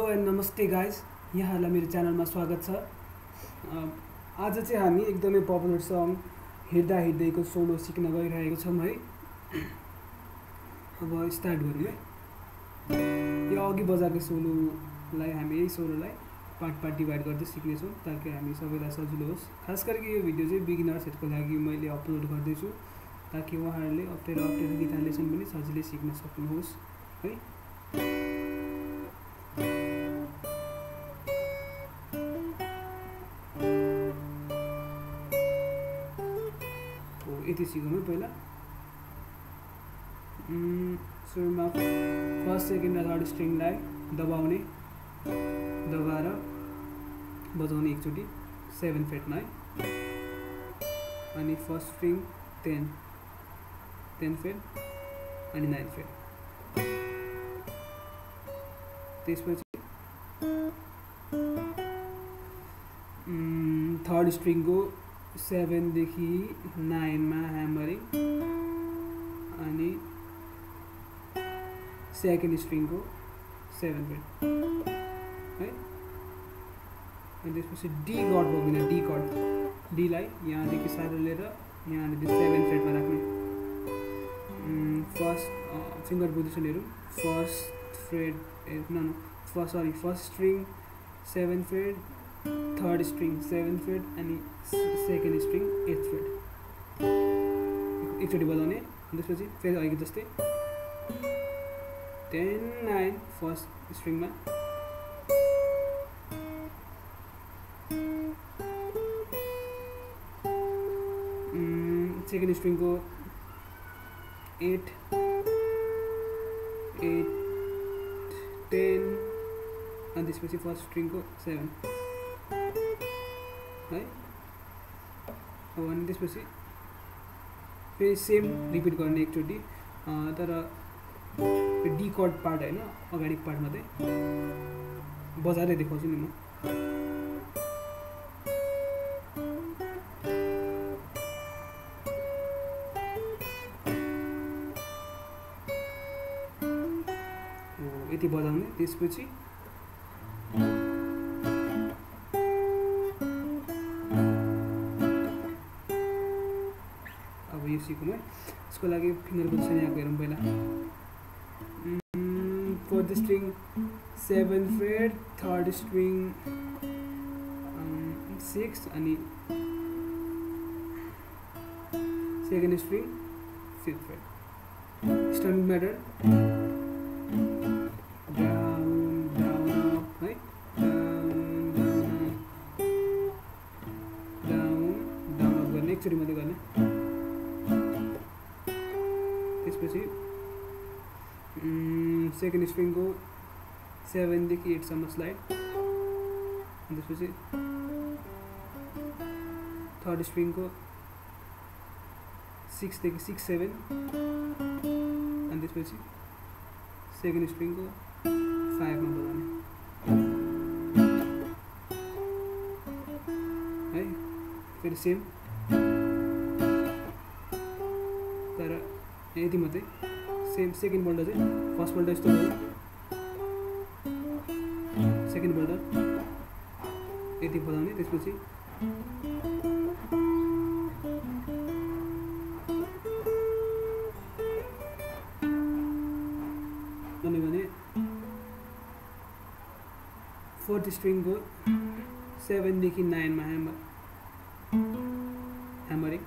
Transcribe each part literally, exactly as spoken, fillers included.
And नमस्ते guys, यहाँहरूलाई मेरो च्यानलमा स्वागत छ। आज चाहिँ हामी एकदमै पपुलर सङ हिँड्दा हिँड्दैको सोलो सिक्न गइरहेको छौँ है। अब स्टार्ट गरौँ है। यो अघि बजाएको सोलोलाई हामी यही सोलोलाई पार्ट पार्ट डिभाइड गर्दै सिक्नेछौँ ताकि हामी सबैलाई सजिलो होस्। खास गरी यो भिडियो चाहिँ बिगिनर्सहरूको लागि मैले अपलोड गर्दैछु ताकि उहाँहरूले अप्ठ्यारो अप्ठ्यारो गिटार लेसन पनि सजिलै सिक्न सक्नुहोस् है। यति सिकौँ है। पहिला सुरुमा फर्स्ट सेकेन्ड र थर्ड स्ट्रिङलाई दबाउने दबाएर बजाउने एकचोटि सेभेन फेटमा है। अनि first string ten ten fret अनि नाइन फेट। त्यसपछि थर्ड स्ट्रिङको सेभेनदेखि नाइनमा ह्यामरिङ अनि सेकेन्ड स्ट्रिङको सेभेन फेट है। अनि त्यसपछि डी कर्ड बगिने डी कर्ड डीलाई यहाँदेखि साइड लिएर यहाँदेखि सेभेन फेटमा राख्ने। फर्स्ट फिङ्गर पोजिसनहरू फर्स्ट फ्रेड न first sorry first string seven fret, third string seven fret अनि सेकेन्ड स्ट्रिङ एट फेट एकचोटि बजाउने। त्यसपछि फेरि अघि जस्तै टेन नाइन फर्स्ट स्ट्रिङमा सेकेन्ड स्ट्रिङको एट एट टेन अनि त्यसपछि फर्स्ट स्ट्रिङको सेभेन है। अब अनि त्यसपछि फेरि सेम रिपिट गर्ने एकचोटि, तर डी कर्ड पार्ट होइन अगाडि पार्ट मात्रै बजाएर देखाउँछु नि म। यति बजाउने। त्यसपछि अब यो सिकौँ है। यसको लागि फिङ्गर पोजिसन यहाँको हेरौँ पहिला। Fourth string seven fret, third string six अनि second string fifth fret. Strumming matter down down up है, down down down down up गर्ने एकचोटि मात्रै गर्ने। त्यसपछि सेकेन्ड स्ट्रिङको सेभेनदेखि एटसम्म स्लाइड। त्यसपछि थर्ड स्ट्रिङको सिक्सदेखि सिक्स सेभेन अनि त्यसपछि सेकेन्ड स्ट्रिङको फाइभमा बजाउने है। फेरि सेम, तर यति मात्रै सेम। सेकेन्ड पल्ट चाहिँ फर्स्ट पल्ट यस्तो भयो, सेकेन्ड पल्ट यति बजाउने। त्यसपछि अनि भने फोर्थ स्ट्रिङको सेभेनदेखि नाइनमा ह्यामर ह्यामरिङ।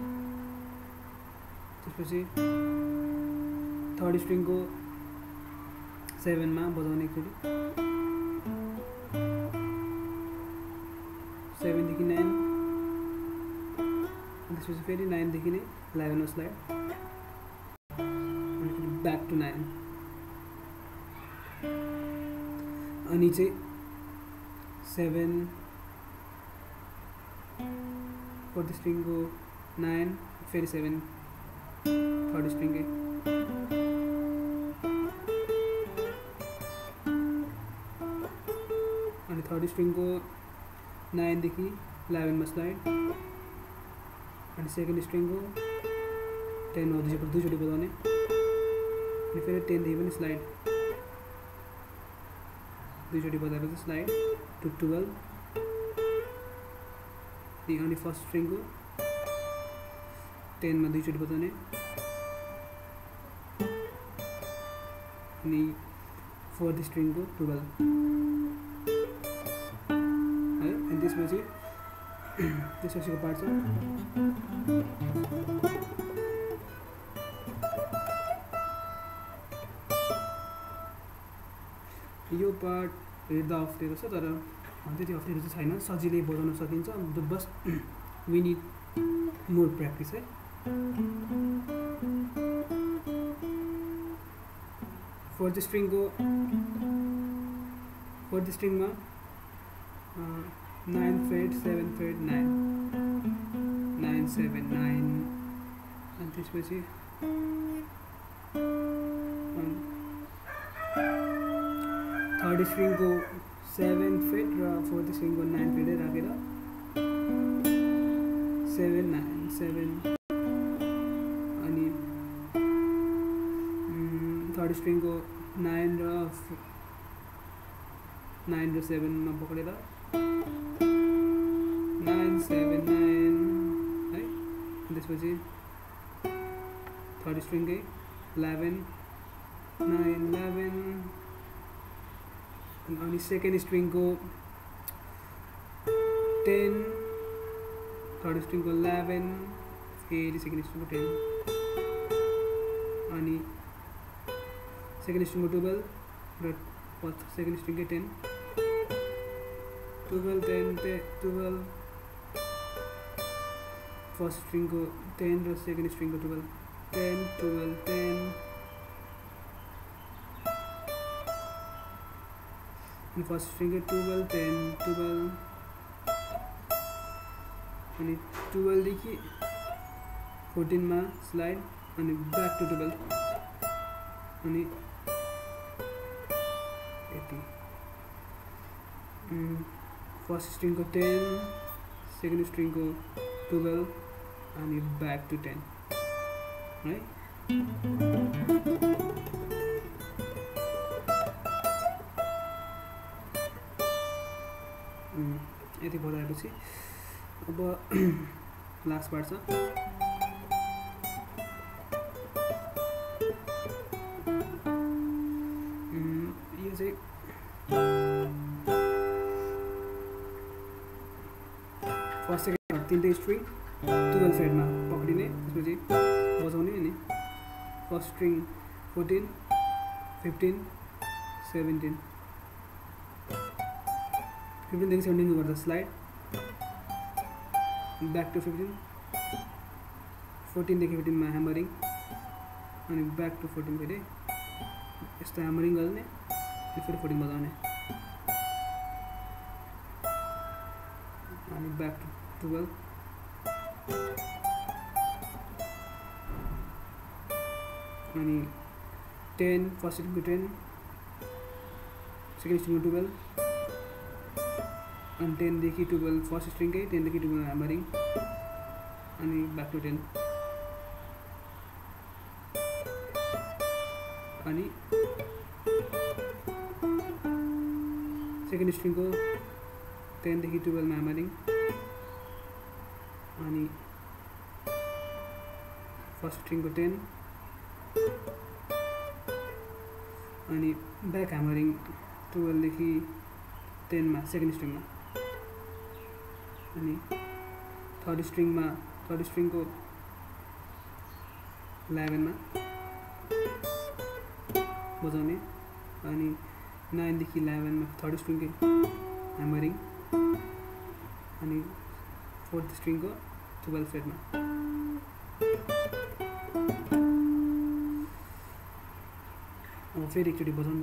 त्यसपछि थर्ड स्ट्रिङको सेभेनमा बजाउने एकचोटि, सेभेनदेखि नाइन। त्यसपछि फेरि नाइनदेखि नै इलेभेनमा स्लाइड अनि फेरि ब्याक टु नाइन। अनि चाहिँ सेभेन फोर्थ स्ट्रिङको नाइन फेरि सेभेन थर्ड स्ट्रिङकै अनि थर्ड स्ट्रिङको नाइनदेखि इलेभेनमा स्लाइड अनि सेकेन्ड स्ट्रिङको टेन हो दुई दुईचोटि बजाउने अनि फेरि टेनदेखि पनि स्लाइड दुईचोटि बजाएको स्लाइड टु टुवेल्भ अनि फर्स्ट स्ट्रिङको टेनमा दुईचोटि बजाउने अनि फोर्थ स्ट्रिङको टुवेल्भ है। अनि त्यसपछि त्यसपछिको पार्ट छ यो पार्ट हेर्दा अप्ठ्यारो छ तर त्यति अप्ठ्यारो चाहिँ छैन, सजिलै बजाउन सकिन्छ। बस वी निड मोर प्र्याक्टिस है। फोर्थ स्ट्रिङको फोर्थ स्ट्रिङमा nine fret seven fret nine nine seven nine अनि त्यसपछि थर्ड स्ट्रिङको सेभेन फेड र फोर्थ स्ट्रिङको नाइन फेडै राखेर सेभेन नाइन सेभेन अनि थर्ड स्ट्रिङको नाइन र नाइन र सेभेनमा पक्रेर नाइन सेभेन नाइन है। त्यसपछि थर्ड स्ट्रिङकै इलेभेन नाइन इलेभेन अनि सेकेन्ड स्ट्रिङको टेन थर्ड स्ट्रिङको इलेभेन फेरि सेकेन्ड स्ट्रिङको टेन अनि सेकेन्ड स्ट्रिङको टुवेल्भ र सेकेन्ड स्ट्रिङकै टेन टुवेल्भ टेन टे टुवेल्भ फर्स्ट स्ट्रिङको टेन र सेकेन्ड स्ट्रिङको टुवेल्भ टेन टुवेल्भ टेन अनि फर्स्ट स्ट्रिङकै टुवेल्भ टेन टुवेल्भ अनि टुवेल्भदेखि फोर्टिनमा स्लाइड अनि ब्याक टु टुवेल्भ अनि यति फर्स्ट स्ट्रिङको टेन सेकेन्ड स्ट्रिङको टुवेल्भ अनि ब्याक टु टेन है। यति बजाएपछि अब लास्ट पार्ट छ यो चाहिँ फर्स्ट सेकेन्ड तिनटै स्ट्रिङ टुवेल्भ फेडमा पक्रिने त्यसपछि बजाउने अनि first string fourteen fifteen seventeen फिफ्टिनदेखि seventeen गर्दा स्लाइड ब्याक टु फिफ्टिन फोर्टिनदेखि फिफ्टिनमा ह्यामरिङ अनि ब्याक टु फोर्टिन फेरि यस्तो ह्यामरिङ गर्ने फेरि फोर्टिन बजाउने अनि ब्याक टु टुवेल्भ अनि टेन फर्स्ट स्ट्रिङको टेन सेकेन्ड स्ट्रिङको टुवेल्भ अनि टेनदेखि टुवेल्भ फर्स्ट स्ट्रिङकै टेनदेखि टुवेल्भ ह्यामरिङ अनि ब्याक टु टेन अनि सेकेन्ड स्ट्रिङको टेनदेखि टुवेल्भ ह्यामरिङ अनि फर्स्ट स्ट्रिङको टेन अनि ब्याक ह्यामरिङ टुवेल्भदेखि टेनमा सेकेन्ड स्ट्रिङमा अनि थर्ड स्ट्रिङमा थर्ड स्ट्रिङको इलेभेनमा बजाउने अनि नाइनदेखि इलेभेनमा थर्ड स्ट्रिङकै ह्यामरिङ अनि फोर्थ स्ट्रिङको टुवेल्भ फेडमा अब फेरि एकचोटि बजाउनु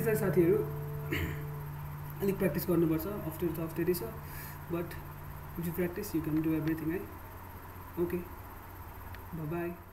बिस्तारै साथीहरू अलिक प्र्याक्टिस गर्नुपर्छ अप्ठ्यारो त अप्ठ्यारै छ but if you practice you can do everything है ओके बाई